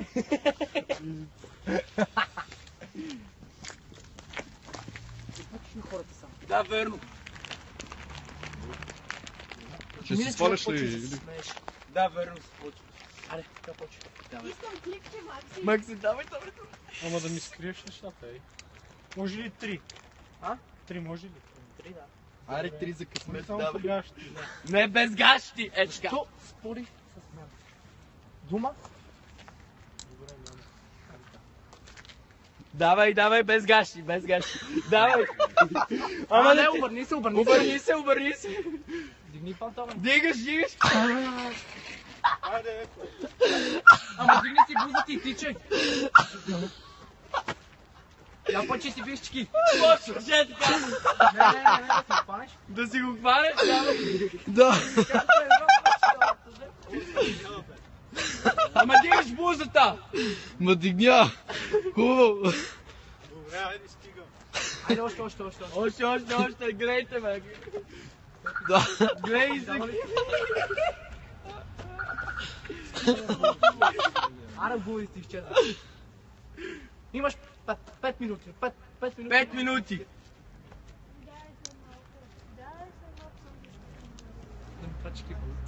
Да, верно. Ще си сваляш ли? Да, верно се почва. Аре, да почва. Искам клипче, Макси. Макси, давай. Ама да ми скриеш нещата, ей. Може ли 3? А? 3 може ли? 3, да. Аре, 3 за късмет, Само давай. погащи. Не, без гащи. Е, така. Що спори с мен? Дума? Давай, без гащи, без гащи. Давай. Ама да не, ти- обърни се. Обърни се. Дигни панталон. Дигаш. Ама дигни си бузата и тичай. Я път, че ти бишчки. Точно, ще така. Не, да се хванеш. Да си го хванеш, да. Ама дигаш бузата. Ма дигня! Хубаво! Добре, айде стига. Айде, още. Гледайте, бе. Да. Гледай се. Аре, буди си изчезна. Имаш 5 минути. 5 минути. 5 минути. Дай се малко. Да ми прачки.